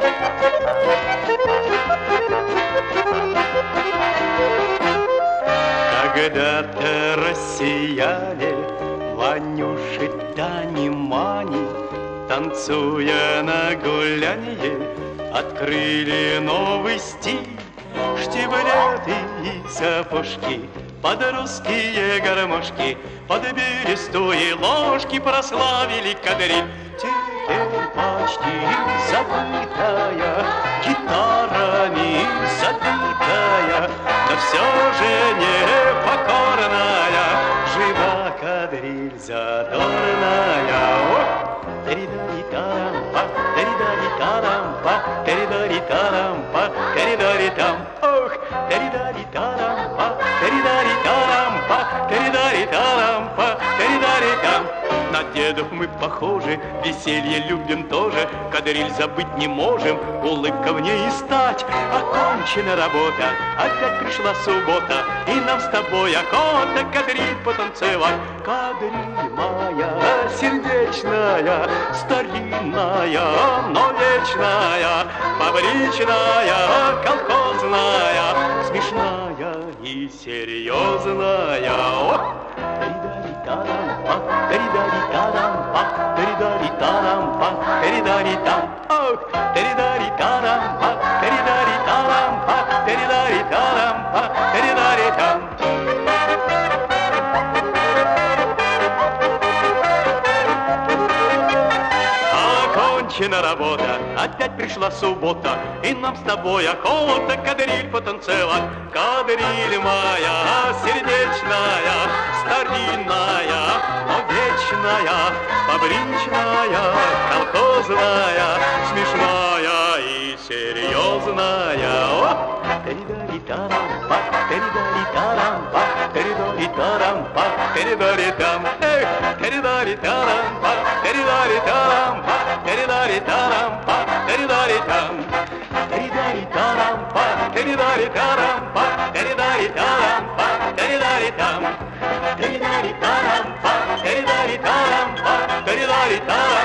Когда-то россияне, Ванюши, Тани, Мани, танцуя на гулянье, открыли новый стиль. Штиблеты и сапожки под русские гармошки, под берестовые ложки прославили кадриль. Теперь почти забытая, гитарами забитая, но все же непокорная, жива кадриль задорная. Теридари-тарампа, теридари-тарампа, теридари-тарампа, теридари-там. Ох, теридари-тарампа, теридари-тарампа, теридари-тарампа, теридари-там. На дедов мы похожи, веселье любим тоже, кадриль забыть не можем, улыбка в ней и стать. Окончена работа, опять пришла суббота, и нам с тобой охота кадриль потанцевать. Кадриль моя сердечная, старинная, но вечная, фабричная, колхозная, смешная и серьезная. Теридари-тарампа, теридари-тарампа, теридари-тарампа, теридари-там. Ох, теридари-тарампа, теридари-тарампа, теридари-тарампа, теридари-там. Окончена работа, опять пришла суббота, и нам с тобой охота кадриль потанцевать. Кадриль моя сердечная, старинная, но вечная, фабричная, колхозная, смешная и серьезная. Теридари-тарампа, теридари-тарампа, теридари-тарампа, теридари-там. Эх, теридари-тарампа, теридари-тарампа, теридари-тарампа, теридари-там. Теридари-тарампа, теридари-тарампа, теридари-тарампа, теридари-там. Теридари-тарампа, теридари-тарампа, теридари-тарампа.